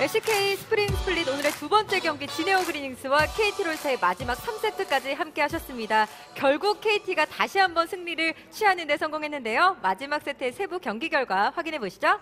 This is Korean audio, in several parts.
LCK 스프링 스플릿 오늘의 두 번째 경기 진에어 그리닝스와 KT롤스타의 마지막 3세트까지 함께 하셨습니다. 결국 KT가 다시 한번 승리를 취하는 데 성공했는데요. 마지막 세트의 세부 경기 결과 확인해 보시죠.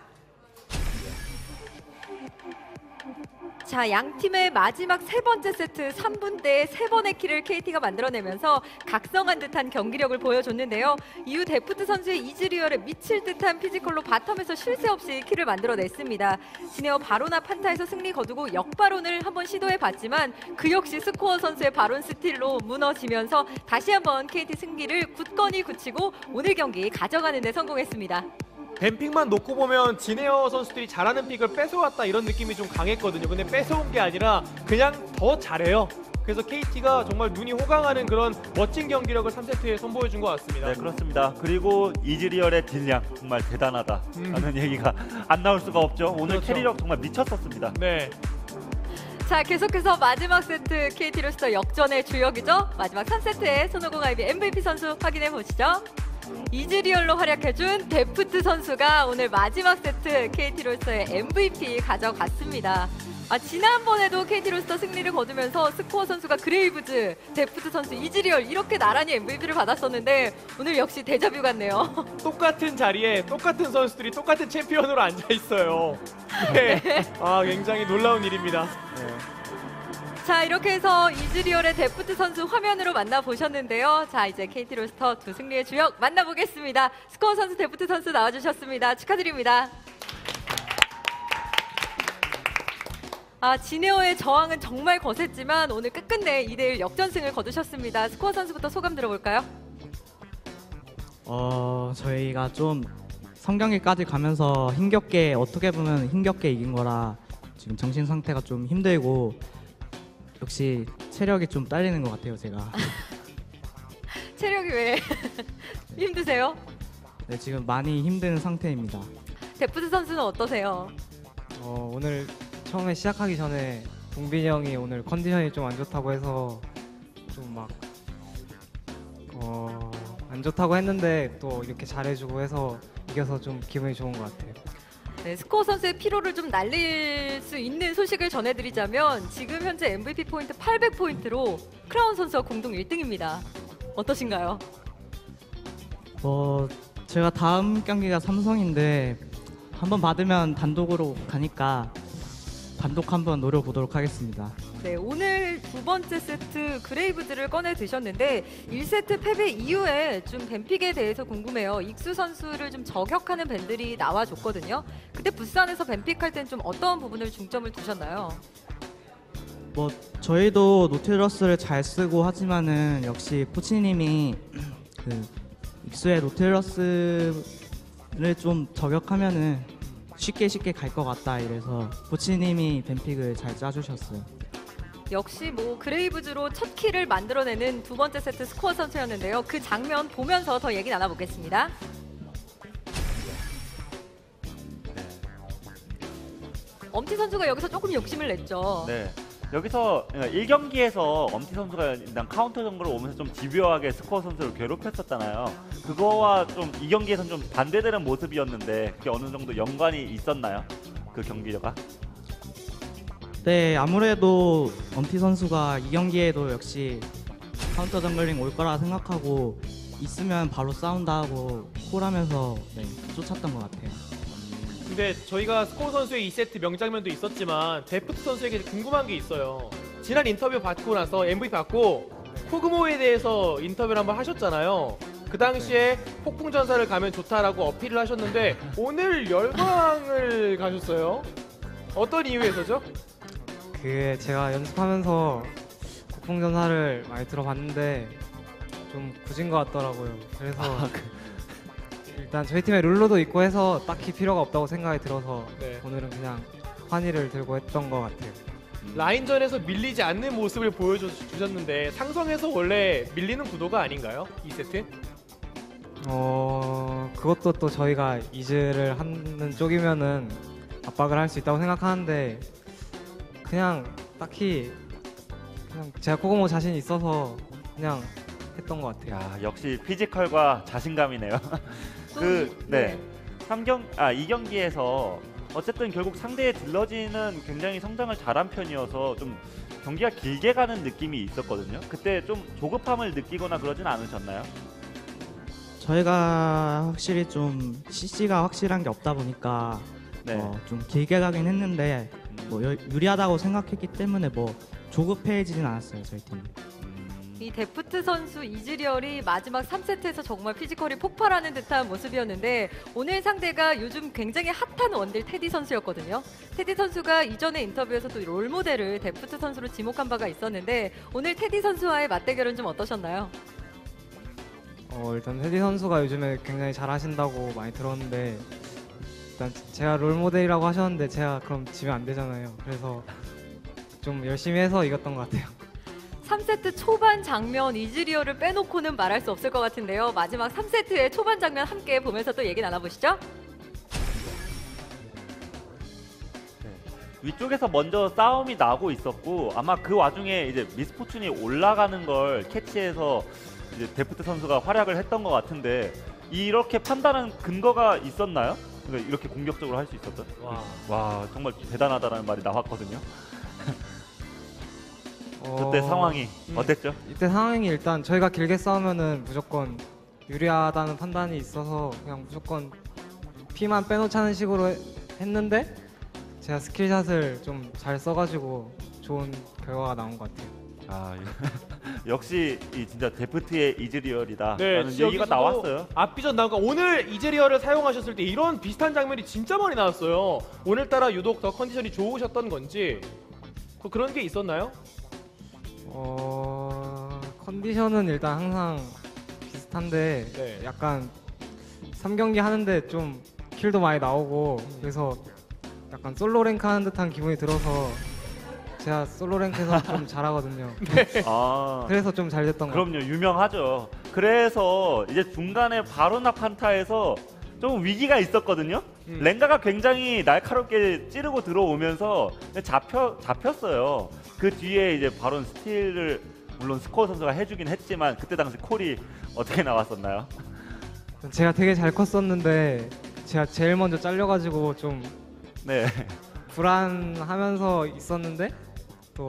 자, 양 팀의 마지막 세 번째 세트 3분대에 세 번의 킬을 KT가 만들어내면서 각성한 듯한 경기력을 보여줬는데요. 이후 데프트 선수의 이즈리얼에 미칠 듯한 피지컬로 바텀에서 쉴 새 없이 킬을 만들어냈습니다. 진에어 바로나 판타에서 승리 거두고 역바론을 한번 시도해봤지만 그 역시 스코어 선수의 바론 스틸로 무너지면서 다시 한번 KT 승기를 굳건히 굳히고 오늘 경기 가져가는 데 성공했습니다. 뱀픽만 놓고 보면 진에어 선수들이 잘하는 픽을 뺏어왔다 이런 느낌이 좀 강했거든요. 근데 뺏어온 게 아니라 그냥 더 잘해요. 그래서 KT가 정말 눈이 호강하는 그런 멋진 경기력을 3세트에 선보여준 것 같습니다. 네, 그렇습니다. 그리고 이즈리얼의 딜량 정말 대단하다라는 얘기가 안 나올 수가 없죠. 오늘 그렇죠. 캐리력 정말 미쳤었습니다. 네. 자, 계속해서 마지막 세트 KT롤스터 역전의 주역이죠. 마지막 3세트의 손오공 아이비 MVP 선수 확인해 보시죠. 이즈리얼로 활약해준 데프트 선수가 오늘 마지막 세트 KT롤스터의 MVP 가져갔습니다. 지난번에도 KT롤스터 승리를 거두면서 스코어 선수가 그레이브즈, 데프트 선수 이즈리얼 이렇게 나란히 MVP를 받았었는데 오늘 역시 데자뷰 같네요. 똑같은 자리에 똑같은 선수들이 똑같은 챔피언으로 앉아있어요. 네. 굉장히 놀라운 일입니다. 네. 자, 이렇게 해서 이즈리얼의 데프트 선수 화면으로 만나보셨는데요. 자, 이제 KT롤스터 두 승리의 주역 만나보겠습니다. 스코어 선수, 데프트 선수 나와주셨습니다. 축하드립니다. 진에어의 저항은 정말 거셌지만 오늘 끝끝내 2대1 역전승을 거두셨습니다. 스코어 선수부터 소감 들어볼까요? 저희가 좀 성경기까지 가면서 힘겹게, 어떻게 보면 힘겹게 이긴 거라 지금 정신 상태가 좀 힘들고 역시 체력이 좀 딸리는 것 같아요, 제가. 체력이 왜 힘드세요? 네, 지금 많이 힘든 상태입니다. 데프트 선수는 어떠세요? 오늘 처음에 시작하기 전에 동빈이 형이 오늘 컨디션이 좀 안 좋다고 해서 좀 막 안 좋다고 했는데 또 이렇게 잘해주고 해서 이겨서 좀 기분이 좋은 것 같아요. 네, 스코어 선수의 피로를 좀 날릴 수 있는 소식을 전해드리자면 지금 현재 MVP 포인트 800포인트로 크라운 선수와 공동 1등입니다. 어떠신가요? 제가 다음 경기가 삼성인데 한번 받으면 단독으로 가니까 단독 한번 노려보도록 하겠습니다. 네, 오늘 두 번째 세트 그레이브즈를 꺼내 드셨는데 1세트 패배 이후에 좀 뱀픽에 대해서 궁금해요. 익수 선수를 좀 저격하는 밴들이 나와줬거든요. 그때 부산에서 뱀픽할 땐 좀 어떤 부분을 중점을 두셨나요? 저희도 노틸러스를 잘 쓰고 하지만은 역시 코치님이 그 익수의 노틸러스를 좀 저격하면은 쉽게 갈 것 같다 이래서 코치님이 뱀픽을 잘 짜주셨어요. 역시 그레이브즈로 첫 킬을 만들어내는 두 번째 세트 스코어 선수였는데요. 그 장면 보면서 더 얘기 나눠보겠습니다. 엄티 선수가 여기서 조금 욕심을 냈죠. 네. 여기서 1경기에서 엄티 선수가 일단 카운터 정글로 오면서 좀 집요하게 스코어 선수를 괴롭혔었잖아요. 그거와 좀 2경기에서는 좀 반대되는 모습이었는데 그게 어느 정도 연관이 있었나요? 그 경기가? 네, 아무래도 엄티 선수가 이 경기에도 역시 카운터 정글링 올 거라 생각하고 있으면 바로 싸운다 하고 콜하면서 쫓았던 것 같아요. 근데 저희가 스코어 선수의 2세트 명장면도 있었지만 데프트 선수에게 궁금한 게 있어요. 지난 인터뷰 받고 나서 MVP 받고 코그모에 대해서 인터뷰를 한번 하셨잖아요. 그 당시에 폭풍전사를 가면 좋다라고 어필을 하셨는데 오늘 열광을 가셨어요. 어떤 이유에서죠? 제가 연습하면서 폭풍전사를 많이 들어봤는데 좀 굳은 것 같더라고요. 그래서 일단 저희 팀에 룰러도 있고 해서 딱히 필요가 없다고 생각이 들어서 네. 오늘은 그냥 환희를 들고 했던 것 같아요. 라인전에서 밀리지 않는 모습을 보여주셨는데 상성에서 원래 밀리는 구도가 아닌가요? 2세트? 그것도 또 저희가 이즈를 하는 쪽이면은 압박을 할 수 있다고 생각하는데 그냥 딱히 그냥 제가 코고모 자신 있어서 그냥 했던 것 같아요. 야, 역시 피지컬과 자신감이네요. 네. 2경기에서 어쨌든 결국 상대의 딜러지는 굉장히 성장을 잘한 편이어서 좀 경기가 길게 가는 느낌이 있었거든요. 그때 좀 조급함을 느끼거나 그러진 않으셨나요? 저희가 확실히 좀 CC가 확실한 게 없다 보니까 네. 좀 길게 가긴 했는데 뭐 유리하다고 생각했기 때문에 뭐 조급해지진 않았어요 저희 팀. 이 데프트 선수 이즈리얼이 마지막 3세트에서 정말 피지컬이 폭발하는 듯한 모습이었는데 오늘 상대가 요즘 굉장히 핫한 원딜 테디 선수였거든요. 테디 선수가 이전에 인터뷰에서도 롤모델을 데프트 선수로 지목한 바가 있었는데 오늘 테디 선수와의 맞대결은 좀 어떠셨나요? 일단 테디 선수가 요즘에 굉장히 잘하신다고 많이 들었는데 일단 제가 롤 모델이라고 하셨는데 제가 그럼 지면 안 되잖아요. 그래서 좀 열심히 해서 이겼던 것 같아요. 3세트 초반 장면 이즈리얼을 빼놓고는 말할 수 없을 것 같은데요. 마지막 3세트의 초반 장면 함께 보면서 또 얘기 나눠보시죠. 위쪽에서 먼저 싸움이 나고 있었고 아마 그 와중에 이제 미스포춘이 올라가는 걸 캐치해서 이제 데프트 선수가 활약을 했던 것 같은데 이렇게 판단한 근거가 있었나요? 그러니까 이렇게 공격적으로 할 수 있었던? 와 정말 대단하다라는 말이 나왔거든요. 그때 상황이 어땠죠? 이때 상황이 일단 저희가 길게 싸우면은 무조건 유리하다는 판단이 있어서 그냥 무조건 피만 빼놓자는 식으로 했는데 제가 스킬샷을 좀 잘 써가지고 좋은 결과가 나온 것 같아요. 아 역시 이 진짜 데프트의 이즈리얼이다 네, 라는 얘기가 여기서도 나왔어요. 앞비전 나오니까 오늘 이즈리얼을 사용하셨을 때 이런 비슷한 장면이 진짜 많이 나왔어요. 오늘따라 유독 더 컨디션이 좋으셨던 건지 그런 게 있었나요? 컨디션은 일단 항상 비슷한데 네. 약간 3경기 하는데 좀 킬도 많이 나오고 그래서 약간 솔로 랭크 하는 듯한 기분이 들어서 제가 솔로 랭크에서 좀 잘하거든요. 아 그래서 좀 잘 됐던 것 같아요. 그럼요, 유명하죠. 그래서 이제 중간에 바로나 판타에서 좀 위기가 있었거든요. 랭가가 굉장히 날카롭게 찌르고 들어오면서 잡혔어요. 그 뒤에 이제 바로 스틸을 물론 스코어 선수가 해주긴 했지만 그때 당시 콜이 어떻게 나왔었나요? 제가 되게 잘 컸었는데 제가 제일 먼저 잘려가지고 좀 네. 불안하면서 있었는데 또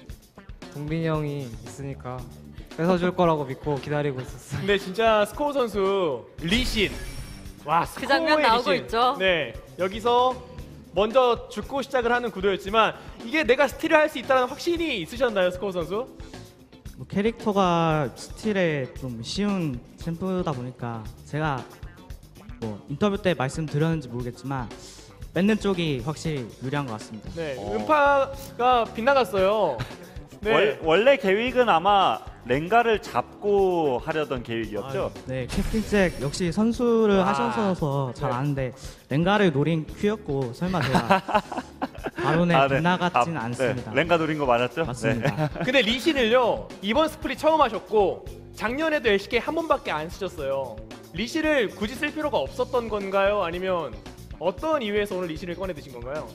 동빈이 형이 있으니까 뺏어줄 거라고 믿고 기다리고 있었어요. 근데 진짜 스코어 선수 리신 와 그 장면 스코어의 나오고 리신. 있죠. 네 여기서 먼저 죽고 시작을 하는 구도였지만 이게 내가 스틸을 할 수 있다는 확신이 있으셨나요 스코어 선수? 뭐 캐릭터가 스틸에 좀 쉬운 챔프다 보니까 제가 뭐 인터뷰 때 말씀드렸는지 모르겠지만 뺏는 쪽이 확실히 유리한 것 같습니다. 네 음파가 빗나갔어요. 네. 원래 계획은 아마 랭가를 잡고 하려던 계획이었죠. 네, 캡틴 잭 역시 선수를 하셔서 잘 네. 아는데 랭가를 노린 큐였고 설마 제가 바론에 빗나갔진 네, 않습니다. 랭가 노린 거 맞았죠? 맞습니다. 근데 리신을요 이번 스플릿 처음 하셨고 작년에도 LCK 한 번밖에 안 쓰셨어요. 리신을 굳이 쓸 필요가 없었던 건가요? 아니면 어떤 이유에서 오늘 리신을 꺼내 드신 건가요?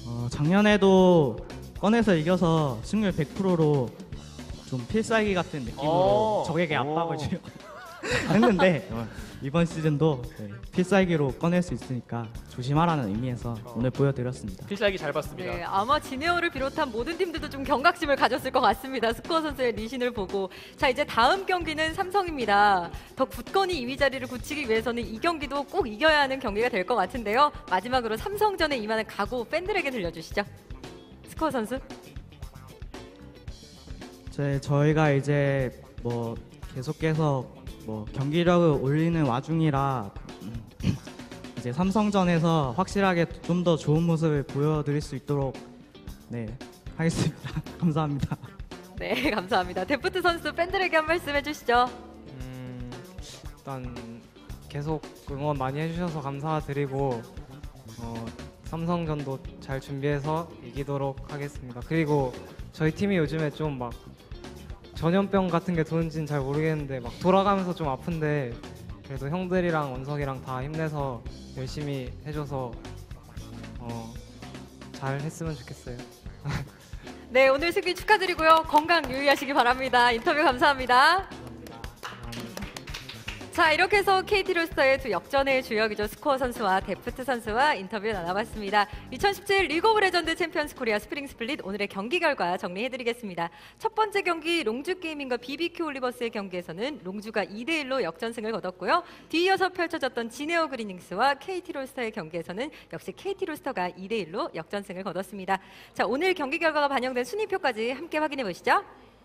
작년에도 꺼내서 이겨서 승률 100%로 좀 필살기 같은 느낌으로 적에게 압박을 주려고 했는데 이번 시즌도 필살기로 꺼낼 수 있으니까 조심하라는 의미에서 오늘 보여드렸습니다. 필살기 잘 봤습니다. 네, 아마 지네어를 비롯한 모든 팀들도 좀 경각심을 가졌을 것 같습니다. 스코어 선수의 리신을 보고. 자, 이제 다음 경기는 삼성입니다. 더 굳건히 2위 자리를 굳히기 위해서는 이 경기도 꼭 이겨야 하는 경기가 될 것 같은데요. 마지막으로 삼성전에 임하는 각오 팬들에게 들려주시죠. 스코어 선수. 저희가 이제 뭐 계속해서 뭐 경기력을 올리는 와중이라 이제 삼성전에서 확실하게 좀 더 좋은 모습을 보여드릴 수 있도록 하겠습니다. 감사합니다. 네, 감사합니다. 데프트 선수 팬들에게 한 말씀 해주시죠. 일단 계속 응원 많이 해주셔서 감사드리고 삼성전도 잘 준비해서 이기도록 하겠습니다. 그리고 저희 팀이 요즘에 좀 막 전염병 같은 게 도는지는 잘 모르겠는데 막 돌아가면서 좀 아픈데 그래도 형들이랑 원석이랑 다 힘내서 열심히 해줘서 잘 했으면 좋겠어요. 네, 오늘 승리 축하드리고요. 건강 유의하시기 바랍니다. 인터뷰 감사합니다. 자, 자, 이렇게 해서 KT 롤스터의 두 역전의 주역이죠. 스코어 선수와 데프트 선수와 인터뷰 나눠봤습니다. 2017 리그 오브 레전드 챔피언스 코리아 스프링 스플릿 오늘의 경기 결과 정리해드리겠습니다. 첫 번째 경기 롱주 게이밍과 BBQ 올리버스의 경기에서는 롱주가 2대1로 역전승을 거뒀고요. 뒤이어서 펼쳐졌던 지네어 그리닝스와 KT 롤스터의 경기에서는 역시 KT 롤스터가 2대1로 역전승을 거뒀습니다. 자, 오늘 경기 결과가 반영된 순위표까지 함께 확인해 보시죠.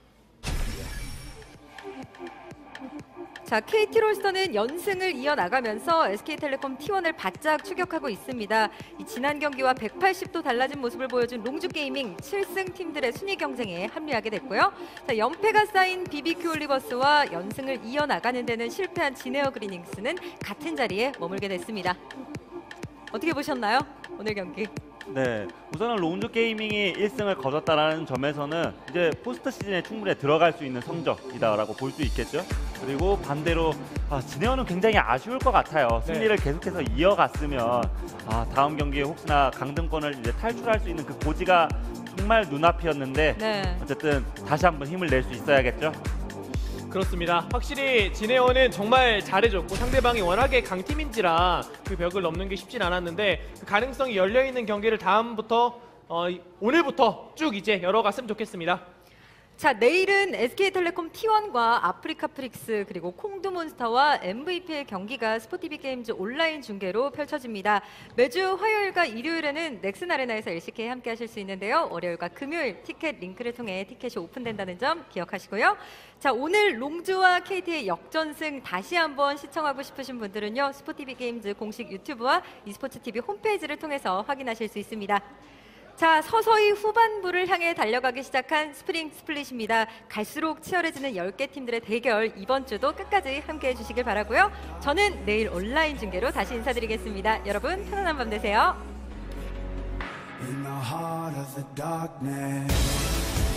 자, KT 롤스터는 연승을 이어나가면서 SK텔레콤 T1을 바짝 추격하고 있습니다. 이 지난 경기와 180도 달라진 모습을 보여준 롱주 게이밍 7승 팀들의 순위 경쟁에 합류하게 됐고요. 자, 연패가 쌓인 BBQ 올리버스와 연승을 이어나가는 데는 실패한 지네어 그리닝스는 같은 자리에 머물게 됐습니다. 어떻게 보셨나요? 오늘 경기. 네, 우선은 롱주 게이밍이 1승을 거뒀다는 점에서는 이제 포스트 시즌에 충분히 들어갈 수 있는 성적이다라고 볼 수 있겠죠. 그리고 반대로 지네어는 굉장히 아쉬울 것 같아요. 승리를 계속해서 이어갔으면 다음 경기에 혹시나 강등권을 이제 탈출할 수 있는 그 고지가 정말 눈앞이었는데 네. 어쨌든 다시 한번 힘을 낼 수 있어야겠죠. 그렇습니다. 확실히 지네어는 정말 잘해줬고 상대방이 워낙에 강팀인지라 그 벽을 넘는 게 쉽진 않았는데 그 가능성이 열려있는 경기를 다음부터 오늘부터 쭉 이제 열어갔으면 좋겠습니다. 자, 내일은 SK텔레콤 T1과 아프리카 프릭스 그리고 콩두몬스터와 MVP의 경기가 스포티비 게임즈 온라인 중계로 펼쳐집니다. 매주 화요일과 일요일에는 넥슨 아레나에서 LCK 함께 하실 수 있는데요. 월요일과 금요일 티켓 링크를 통해 티켓이 오픈된다는 점 기억하시고요. 자, 오늘 롱주와 KT의 역전승 다시 한번 시청하고 싶으신 분들은요. 스포티비 게임즈 공식 유튜브와 e스포츠TV 홈페이지를 통해서 확인하실 수 있습니다. 자, 서서히 후반부를 향해 달려가기 시작한 스프링 스플릿입니다. 갈수록 치열해지는 10개 팀들의 대결 이번 주도 끝까지 함께해 주시길 바라고요. 저는 내일 온라인 중계로 다시 인사드리겠습니다. 여러분 편안한 밤 되세요. In the heart of the darkness.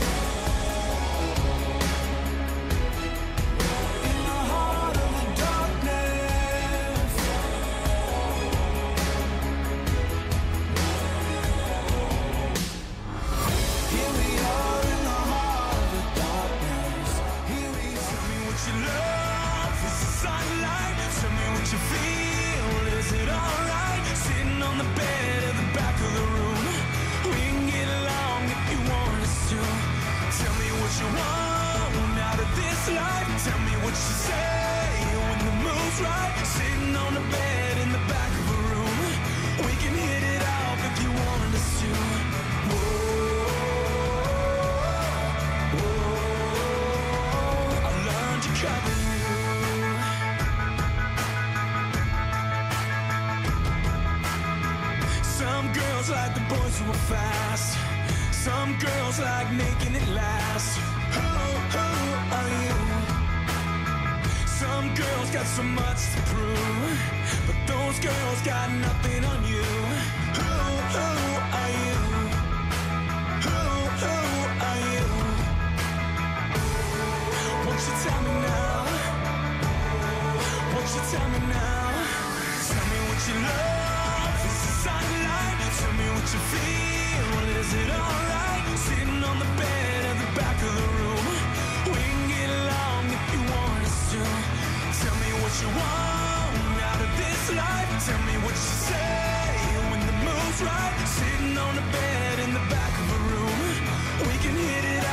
Like the boys who are fast. Some girls like making it last. Who are you? Some girls got so much to prove, but those girls got nothing on you. Who are you? Who are you? Won't you tell me now? Won't you tell me now? Tell me what you love. Is the sunlight? Tell me what you feel. Is it alright? Sitting on the bed at the back of the room. We can get along if you want us to. Tell me what you want out of this life. Tell me what you say when the mood's right. Sitting on the bed in the back of a room. We can hit it